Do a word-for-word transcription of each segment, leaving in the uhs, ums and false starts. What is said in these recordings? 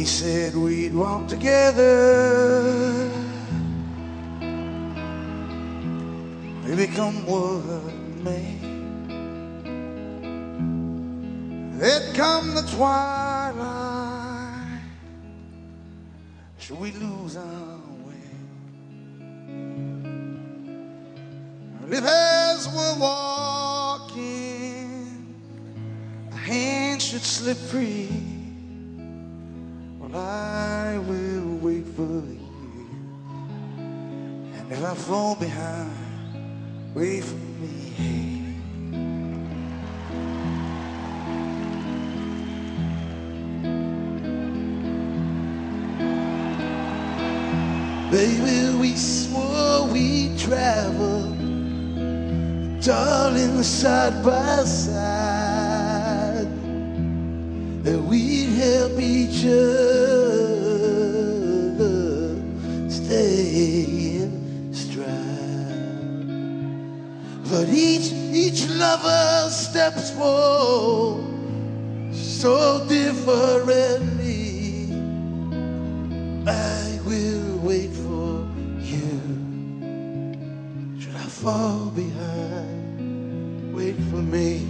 said we'd walk together. We become one man. Then come the twilight. Should we lose our way? If as we're walking, a hand should slip free, well, I will wait for you. And if I fall behind, wait for me. Baby, we swore we'd travel, darling, side by side, that we'd help each other stay in stride. But each, each lover steps forward so differently. I will wait for you. Should I fall behind, wait for me.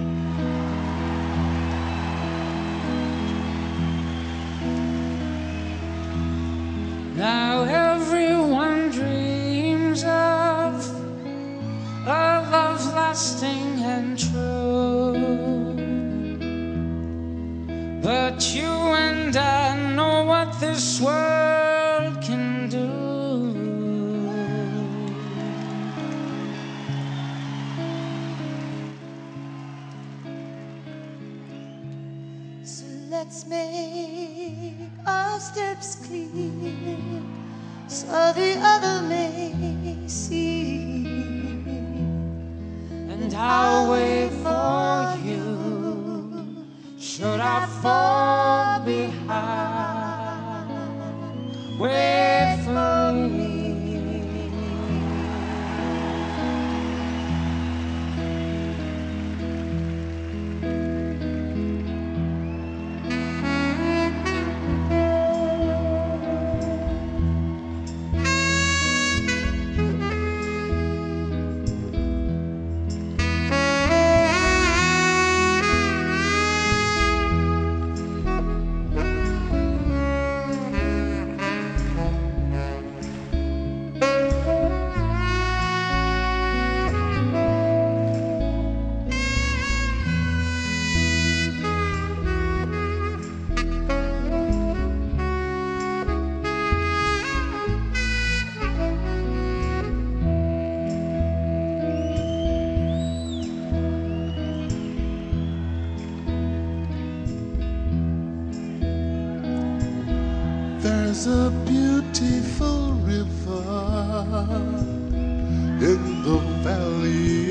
Now everyone dreams of a love lasting and true, but you and I know what this world can do. So let's make our steps clear, so the other may see. And I'll wait for you, should I fall behind, wait for me. There's a beautiful river in the valley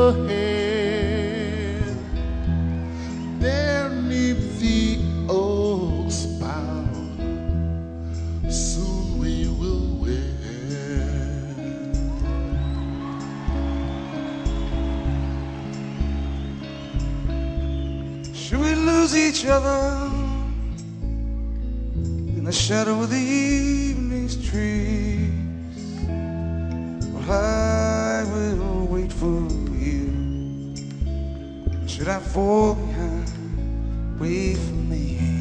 ahead. There 'neath the oak's bough, soon we will wed. Should we lose each other in the shadow of the evening's trees? Well, I will wait for you. Should I fall behind, wait for me.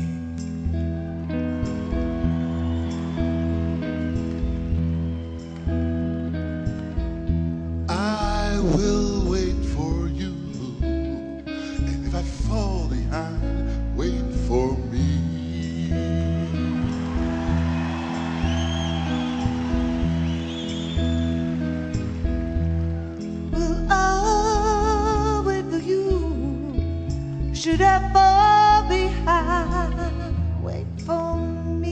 I will wait for you, and if I fall behind, wait for me. Should I fall behind, wait for me.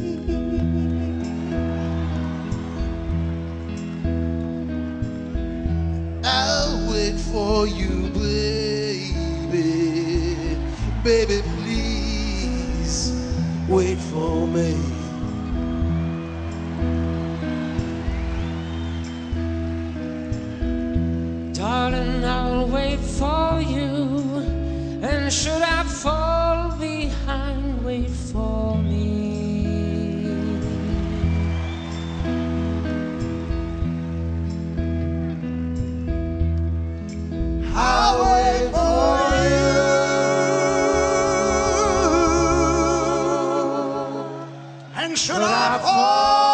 I'll wait for you, baby. Baby, please wait for me. Darling, I'll wait for you. And should I fall behind, wait for me. And should I fall